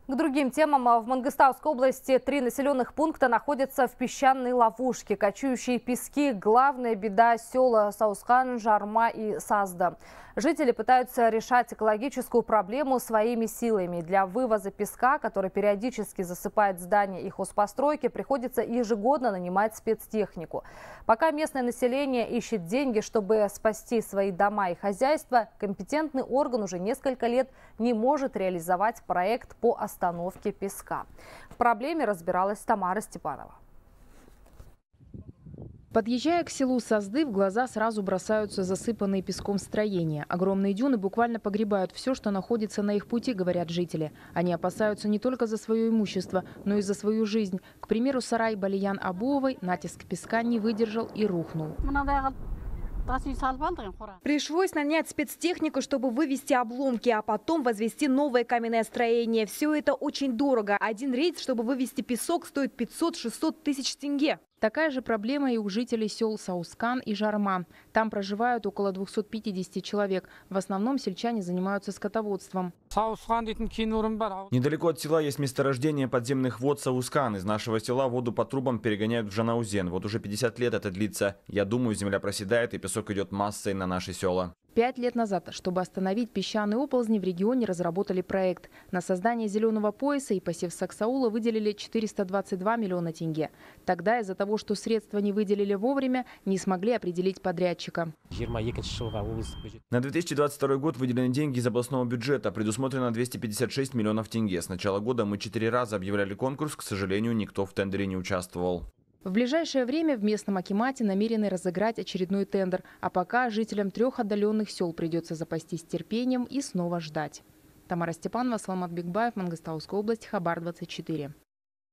К другим темам. В Мангыстауской области 3 населенных пункта находятся в песчаной ловушке. Кочующие пески – главная беда села Саускан, Жарма и Сазда. Жители пытаются решать экологическую проблему своими силами. Для вывоза песка, который периодически засыпает здания и хозпостройки, приходится ежегодно нанимать спецтехнику. Пока местное население ищет деньги, чтобы спасти свои дома и хозяйства, компетентный орган уже несколько лет не может реализовать проект по остановке песка. В проблеме разбиралась Тамара Степанова. Подъезжая к селу Сазды, в глаза сразу бросаются засыпанные песком строения. Огромные дюны буквально погребают все, что находится на их пути, говорят жители. Они опасаются не только за свое имущество, но и за свою жизнь. К примеру, сарай Балиян Абуовой натиск песка не выдержал и рухнул. Пришлось нанять спецтехнику, чтобы вывести обломки, а потом возвести новое каменное строение. Все это очень дорого. Один рейс, чтобы вывести песок, стоит 500-600 тысяч тенге. Такая же проблема и у жителей сел Саускан и Жарма. Там проживают около 250 человек. В основном сельчане занимаются скотоводством. Недалеко от села есть месторождение подземных вод Саускан. Из нашего села воду по трубам перегоняют в Жанаузен. Вот уже 50 лет это длится. Я думаю, земля проседает и песок идет массой на наши села. 5 лет назад, чтобы остановить песчаные оползни, в регионе разработали проект. На создание зеленого пояса и посев саксаула выделили 422 миллиона тенге. Тогда из-за того, что средства не выделили вовремя, не смогли определить подрядчика. На 2022 год выделены деньги из областного бюджета. Предусмотрено 256 миллионов тенге. С начала года мы 4 раза объявляли конкурс. К сожалению, никто в тендере не участвовал. В ближайшее время в местном акимате намерены разыграть очередной тендер. А пока жителям 3 отдаленных сел придется запастись терпением и снова ждать. Тамара Степанова, Саламат Бекбаев, Мангыстауская область, Хабар 24.